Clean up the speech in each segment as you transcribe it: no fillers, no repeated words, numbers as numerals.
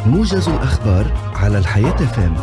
موجز الأخبار على الحياة فم.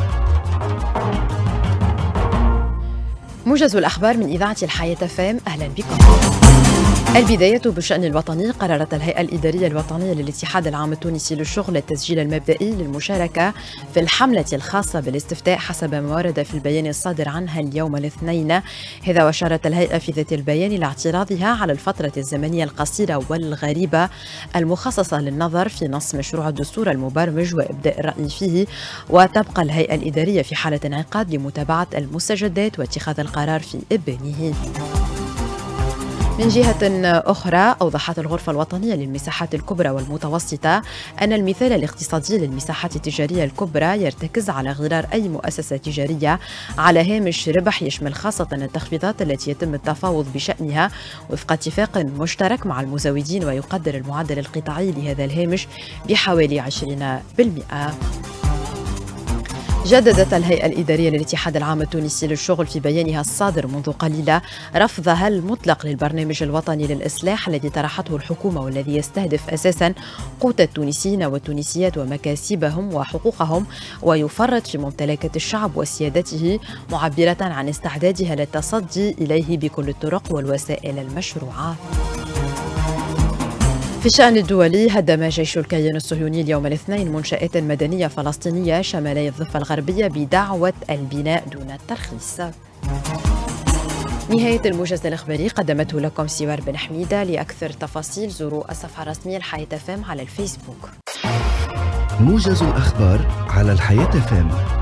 موجز الأخبار من إذاعة الحياة فم، أهلا بكم. البداية بالشأن الوطني. قررت الهيئة الإدارية الوطنية للاتحاد العام التونسي للشغل التسجيل المبدئي للمشاركة في الحملة الخاصة بالاستفتاء حسب ما ورد في البيان الصادر عنها اليوم الاثنين. هذا وأشارت الهيئة في ذات البيان لاعتراضها على الفترة الزمنية القصيرة والغريبة المخصصة للنظر في نص مشروع الدستور المبرمج وإبداء الرأي فيه، وتبقى الهيئة الإدارية في حالة انعقاد لمتابعة المستجدات واتخاذ القرار في إبانه. من جهة أخرى، أوضحت الغرفة الوطنية للمساحات الكبرى والمتوسطة أن المثال الاقتصادي للمساحات التجارية الكبرى يرتكز على غرار أي مؤسسة تجارية على هامش ربح يشمل خاصة التخفيضات التي يتم التفاوض بشأنها وفق اتفاق مشترك مع المزودين، ويقدر المعدل القطاعي لهذا الهامش بحوالي 20%. جددت الهيئة الإدارية للاتحاد العام التونسي للشغل في بيانها الصادر منذ قليلة رفضها المطلق للبرنامج الوطني للإصلاح الذي طرحته الحكومة، والذي يستهدف أساساً قوت التونسيين والتونسيات ومكاسبهم وحقوقهم، ويفرط في ممتلكات الشعب وسيادته، معبرة عن استعدادها للتصدي إليه بكل الطرق والوسائل المشروعة. في الشأن الدولي، هدم جيش الكيان الصهيوني اليوم الاثنين منشآت مدنية فلسطينية شمالي الضفة الغربية بدعوة البناء دون الترخيص. نهاية الموجز الإخباري قدمته لكم سوار بن حميدة. لأكثر تفاصيل زوروا الصفحة الرسمية الحياة فم على الفيسبوك. موجز الأخبار على الحياة فم.